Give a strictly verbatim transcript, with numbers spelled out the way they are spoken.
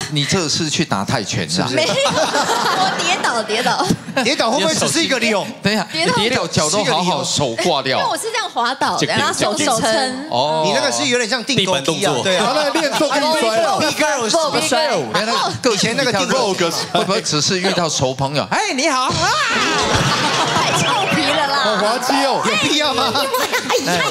你这是去打泰拳是吧？ 没有，我跌倒跌倒。 跌倒会不会只是一个扭？ 等一下， 跌倒跌倒脚都好好，手挂因为掉。 我是这样滑倒的，然后手手撑。 哦， 你那个是有点像定地板动作， 对啊， 他那个练做跟你摔了。 Big Girls， 不摔。 原来以前那个定肉哥会不会只是遇到熟朋友？哎，你好啊！ 太俏皮了啦！ 好滑稽哦， 有必要吗？ 哎呀，